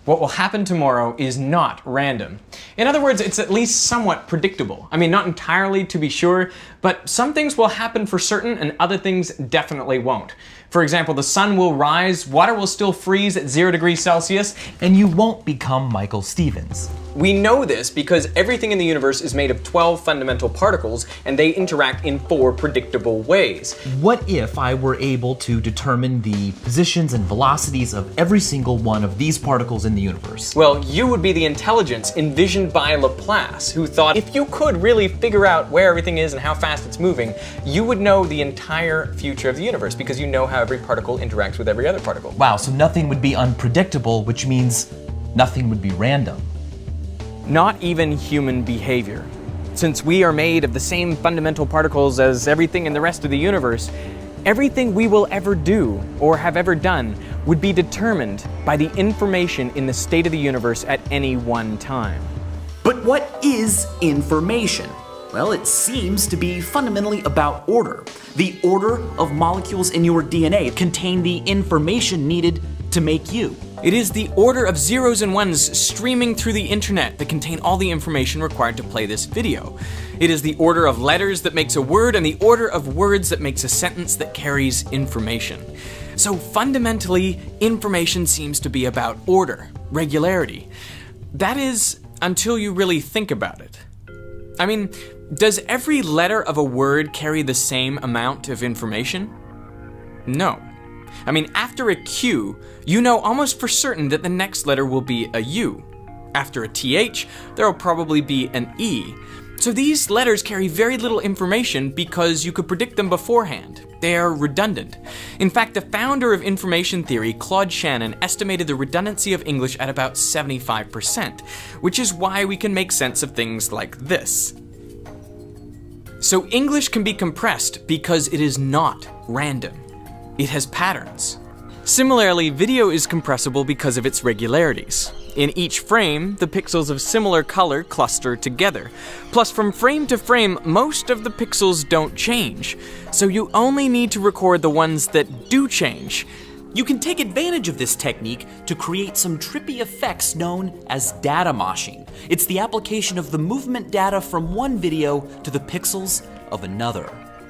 What will happen tomorrow is not random. In other words, it's at least somewhat predictable. I mean, not entirely to be sure, but some things will happen for certain and other things definitely won't. For example, the sun will rise, water will still freeze at 0 degrees Celsius, and you won't become Michael Stevens. We know this because everything in the universe is made of 12 fundamental particles, and they interact in 4 predictable ways. What if I were able to determine the positions and velocities of every single one of these particles in the universe? Well, you would be the intelligence envisioned by Laplace, who thought if you could really figure out where everything is and how fast it's moving, you would know the entire future of the universe because you know how every particle interacts with every other particle. Wow, so nothing would be unpredictable, which means nothing would be random. Not even human behavior. Since we are made of the same fundamental particles as everything in the rest of the universe, everything we will ever do or have ever done would be determined by the information in the state of the universe at any one time. But what is information? Well, it seems to be fundamentally about order. The order of molecules in your DNA contain the information needed to make you. It is the order of zeros and ones streaming through the internet that contain all the information required to play this video. It is the order of letters that makes a word and the order of words that makes a sentence that carries information. So fundamentally, information seems to be about order, regularity. That is, until you really think about it. I mean, does every letter of a word carry the same amount of information? No. I mean, after a Q, you know almost for certain that the next letter will be a U. After a TH, there will probably be an E. So these letters carry very little information because you could predict them beforehand. They are redundant. In fact, the founder of information theory, Claude Shannon, estimated the redundancy of English at about 75%, which is why we can make sense of things like this. So English can be compressed because it is not random. It has patterns. Similarly, video is compressible because of its regularities. In each frame, the pixels of similar color cluster together. Plus, from frame to frame, most of the pixels don't change. So you only need to record the ones that do change. You can take advantage of this technique to create some trippy effects known as data moshing. It's the application of the movement data from one video to the pixels of another.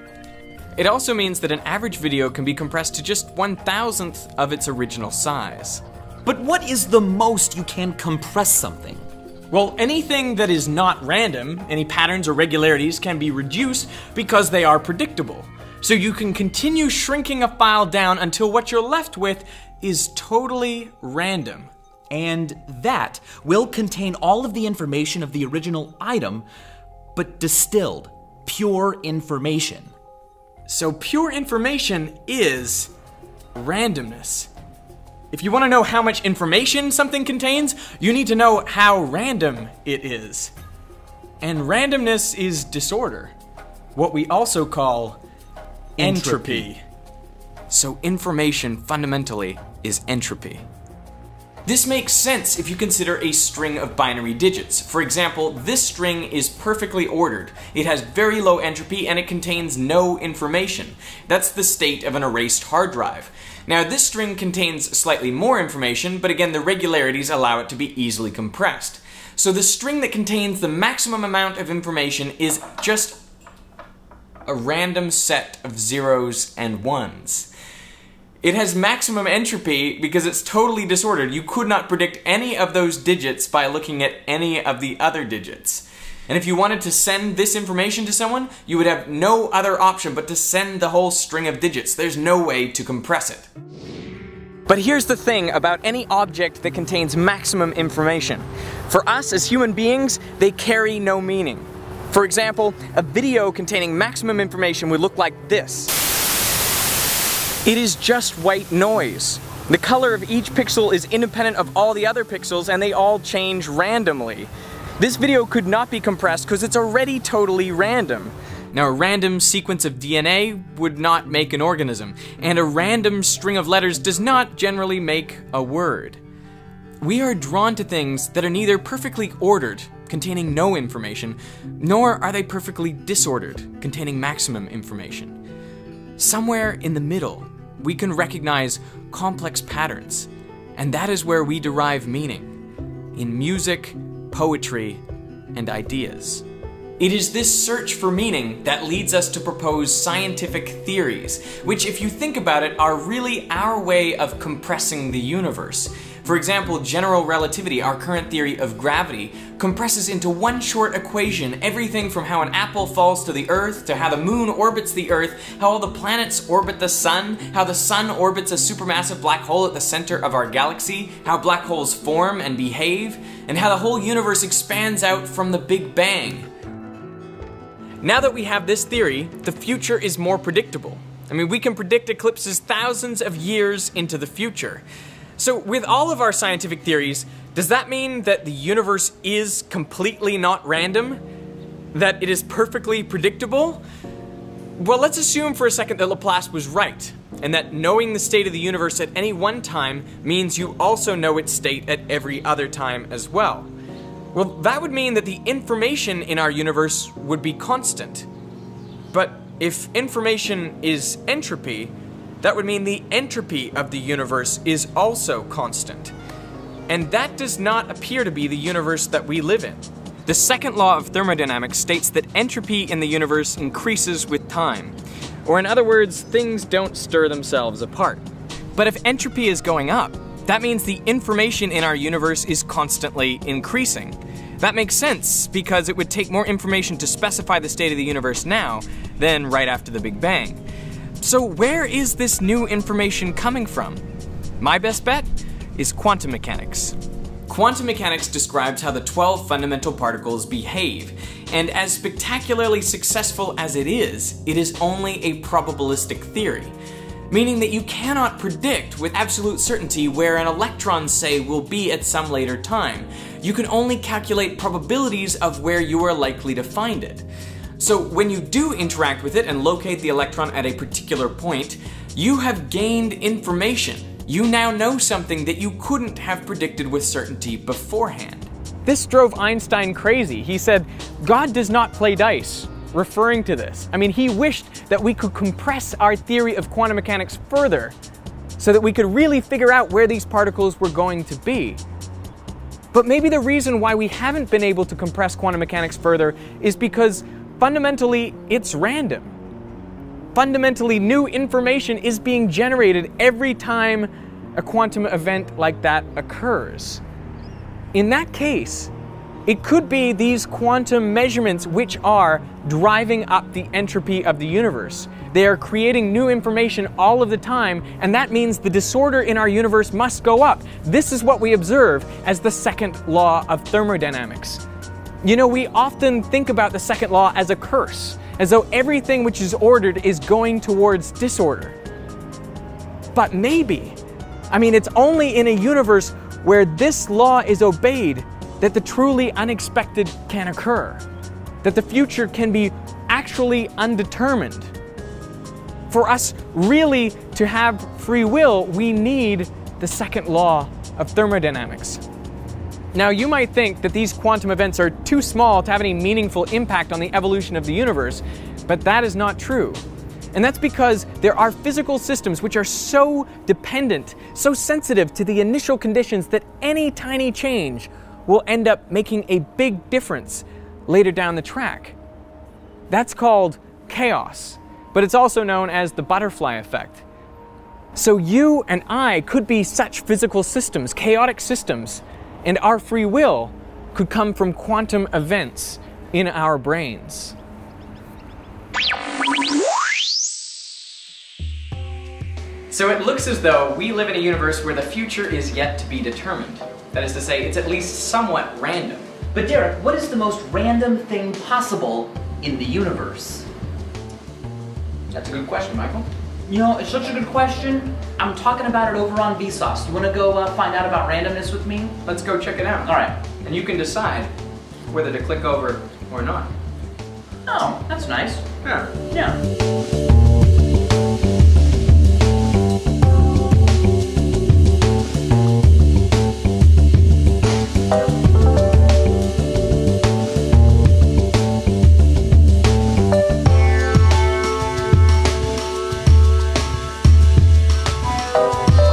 It also means that an average video can be compressed to just 1/1000th of its original size. But what is the most you can compress something? Well, anything that is not random, any patterns or regularities, can be reduced because they are predictable. So you can continue shrinking a file down until what you're left with is totally random. And that will contain all of the information of the original item, but distilled, pure information. So pure information is randomness. If you want to know how much information something contains, you need to know how random it is. And randomness is disorder, what we also call entropy. So information fundamentally is entropy. This makes sense if you consider a string of binary digits. For example, this string is perfectly ordered. It has very low entropy and it contains no information. That's the state of an erased hard drive. Now this string contains slightly more information, but again the regularities allow it to be easily compressed. So the string that contains the maximum amount of information is just a random set of zeros and ones. It has maximum entropy because it's totally disordered. You could not predict any of those digits by looking at any of the other digits. And if you wanted to send this information to someone, you would have no other option but to send the whole string of digits. There's no way to compress it. But here's the thing about any object that contains maximum information. For us as human beings, they carry no meaning. For example, a video containing maximum information would look like this. It is just white noise. The color of each pixel is independent of all the other pixels and they all change randomly. This video could not be compressed because it's already totally random. Now, a random sequence of DNA would not make an organism, and a random string of letters does not generally make a word. We are drawn to things that are neither perfectly ordered, containing no information, nor are they perfectly disordered, containing maximum information. Somewhere in the middle, we can recognize complex patterns. And that is where we derive meaning, in music, poetry, and ideas. It is this search for meaning that leads us to propose scientific theories, which, if you think about it, are really our way of compressing the universe. For example, general relativity, our current theory of gravity, compresses into one short equation everything from how an apple falls to the Earth, to how the moon orbits the Earth, how all the planets orbit the sun, how the sun orbits a supermassive black hole at the center of our galaxy, how black holes form and behave, and how the whole universe expands out from the Big Bang. Now that we have this theory, the future is more predictable. I mean, we can predict eclipses thousands of years into the future. So with all of our scientific theories, does that mean that the universe is completely not random? That it is perfectly predictable? Well, let's assume for a second that Laplace was right, and that knowing the state of the universe at any one time means you also know its state at every other time as well. Well, that would mean that the information in our universe would be constant. But if information is entropy, that would mean the entropy of the universe is also constant. And that does not appear to be the universe that we live in. The second law of thermodynamics states that entropy in the universe increases with time. Or in other words, things don't stir themselves apart. But if entropy is going up, that means the information in our universe is constantly increasing. That makes sense, because it would take more information to specify the state of the universe now than right after the Big Bang. So where is this new information coming from? My best bet is quantum mechanics. Quantum mechanics describes how the 12 fundamental particles behave, and as spectacularly successful as it is only a probabilistic theory. Meaning that you cannot predict with absolute certainty where an electron, say, will be at some later time. You can only calculate probabilities of where you are likely to find it. So when you do interact with it and locate the electron at a particular point, you have gained information. You now know something that you couldn't have predicted with certainty beforehand. This drove Einstein crazy. He said, "God does not play dice," referring to this. I mean, he wished that we could compress our theory of quantum mechanics further so that we could really figure out where these particles were going to be. But maybe the reason why we haven't been able to compress quantum mechanics further is because fundamentally it's random. Fundamentally, new information is being generated every time a quantum event like that occurs. In that case, it could be these quantum measurements which are driving up the entropy of the universe. They are creating new information all of the time, and that means the disorder in our universe must go up. This is what we observe as the second law of thermodynamics. You know, we often think about the second law as a curse, as though everything which is ordered is going towards disorder. But maybe, I mean, it's only in a universe where this law is obeyed that the truly unexpected can occur, that the future can be actually undetermined. For us really to have free will, we need the second law of thermodynamics. Now, you might think that these quantum events are too small to have any meaningful impact on the evolution of the universe, but that is not true. And that's because there are physical systems which are so dependent, so sensitive to the initial conditions that any tiny change will end up making a big difference later down the track. That's called chaos, but it's also known as the butterfly effect. So you and I could be such physical systems, chaotic systems, and our free will could come from quantum events in our brains. So it looks as though we live in a universe where the future is yet to be determined. That is to say, it's at least somewhat random. But Derek, what is the most random thing possible in the universe? That's a good question, Michael. You know, it's such a good question. I'm talking about it over on Vsauce. You want to go find out about randomness with me? Let's go check it out. All right. And you can decide whether to click over or not. Oh, that's nice. Yeah. Yeah.